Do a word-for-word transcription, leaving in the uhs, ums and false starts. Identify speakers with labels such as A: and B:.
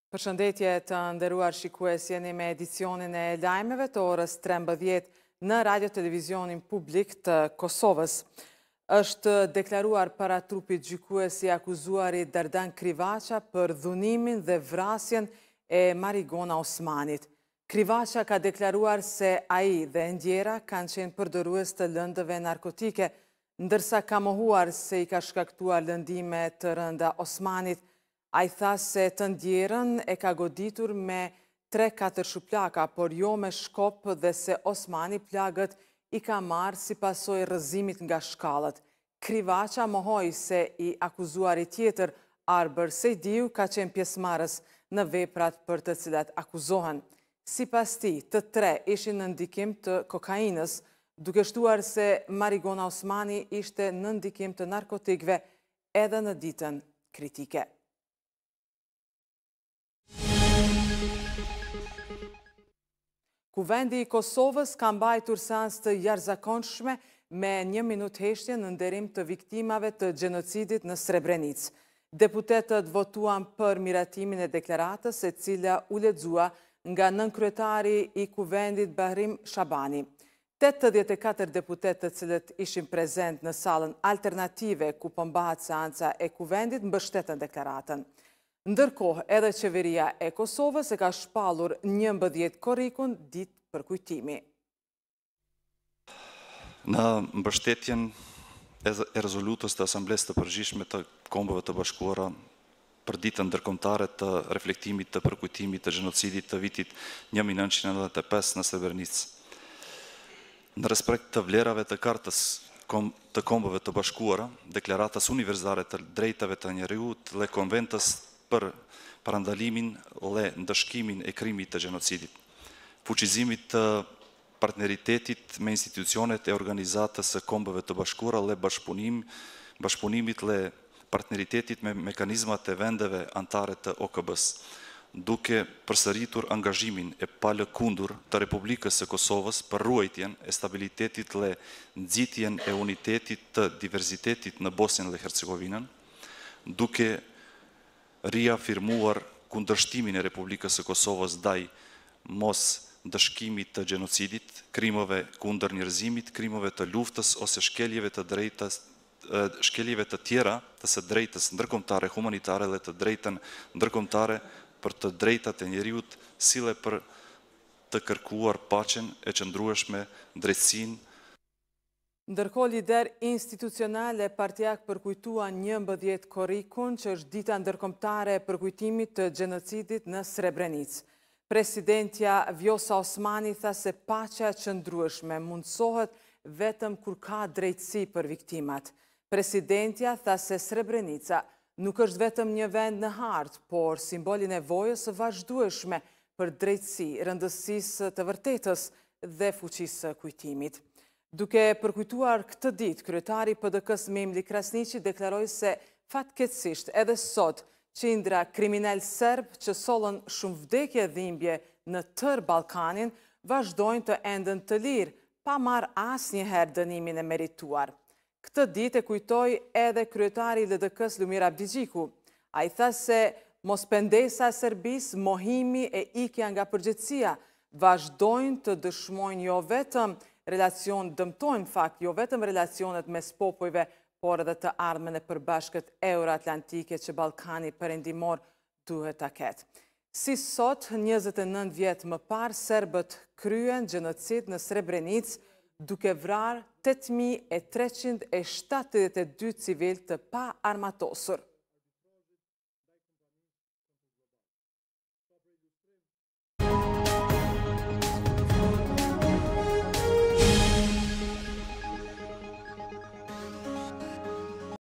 A: Përshëndetje të nderuar shikues, jeni me edicionin e lajmeve të orës trembëdhjetë në Radio Televizionin Publik të Kosovës. Është deklaruar para trupit gjykues i akuzuarit Dardan Krivaqa për dhunimin dhe vrasjen e Marigona Osmanit. Krivaqa ka deklaruar se ai dhe ndjera kanë qenë përdorues të lëndëve narkotike, ndërsa ka mohuar se i ka shkaktuar lëndime të rënda Osmanit. A i tha se të ndjerën e ka goditur me tre katër shuplaka, por jo me shkop dhe se Osmani plagët i ka marë si pasoj rëzimit nga shkallët. Krivaqa mohoi se i akuzuari tjetër, Arber Sejdiu, ka qenë pjesëmarrës në veprat për të cilat akuzohen. Sipas tij, të tre ishin në ndikim të kokainës, duke shtuar se Marigona Osmani ishte në ndikim të narkotikëve edhe në ditën kritike. Kuvendi i Kosovës ka mbajtur seancë të jashtëzakonshme me një minutë heshtje në nderim të viktimave të gjenocidit në Srebrenicë. Deputetët votuan për miratimin e deklaratës, e cila u lexua nga nënkryetari i Kuvendit Bahrim Shabani. tetëdhjetë e katër deputetë të cilët ishin prezent në sallën alternative ku po mbahet seanca e Kuvendit mbështetën deklaratën. Ndërkohë, edhe qeveria e Kosovës e ka shpallur njëmbëdhjetë korrikun ditë për kujtimi.
B: Në mbështetjen e rezolutës të Asamblesë të Përgjithshme të Kombeve të Bashkuara për ditën ndërkombëtare të reflektimit të përkujtimit të gjenocidit të vitit një mijë nëntëqind e nëntëdhjetë e pesë në Srebrenicë. Në respekt të vlerave të Kartës të Kombeve të Bashkuara, Deklaratës Univerzale të Drejtave të Njeriut dhe Konventës për parandalimin dhe ndëshkimin e krimit të gjenocidit, fuqizimit të partneritetit me institucionet e organizatës së Kombeve të Bashkuara dhe bashkëpunim, bashkëpunimit dhe partneritetit me mekanizmat e vendeve antare të O K B-s, duke përsëritur angazhimin e palëkundur të Republikës së Kosovës për ruajtjen e stabilitetit dhe nxitjen e unitetit të diversitetit në Bosnjën dhe Hercegovinën, duke riafirmuar kundërshtimin e Republikës së Kosovës ndaj mos ndëshkimit të gjenocidit, krimeve kundër njerëzimit, krimeve të luftës ose shkeljeve të drejtës, shkeljeve të tjera të së drejtës ndërkombëtare humanitare dhe të drejtën ndërkombëtare për të drejtat e njeriut, si dhe për të kërkuar paqen e qëndrueshme, drejtësinë.
A: Ndërkohë, lider institucional e Partijak përkujtua njëmbëdhjetë korrikun, që është dita ndërkombëtare e përkujtimit të gjenocidit në Srebrenicë. Presidentja Vjosa Osmani tha se paqja e qëndrueshme mundsohet vetëm kur ka drejtësi për viktimat. Presidentja tha se Srebrenica nuk është vetëm një vend në hartë, por simbol i nevojës së vazhdueshme për drejtësi, rëndësisë të vërtetës dhe fuqisë së kujtimit. Duke përkujtuar këtë ditë, kryetari P D K-s Memli Krasniqi deklaroi se fatkeqësisht edhe sot qindra kriminal serb që sollën shumë vdekje dhe dhimbje në tërë Ballkanin vazhdojnë të enden të lirë, pa marrë asnjëherë dënimin e merituar. Këtë ditë e kujtoi edhe kryetari i L D K-s Lumir Abdigjiku. Ai tha se mospendesa e Serbisë, mohimi e ikja nga përgjegjësia vazhdojnë të dëshmojnë jo vetëm relacion dëmtojnë fakt, jo vetëm relacionet mes popujve, por edhe të ardhmen e përbashkët euroatlantike që Ballkani perëndimor duhet ta ketë. Si sot, njëzet e nëntë vjet më parë, serbët kryen gjenocid në Srebrenicë, duke vrarë tetë mijë e treqind e shtatëdhjetë e dy civil të pa armatosur.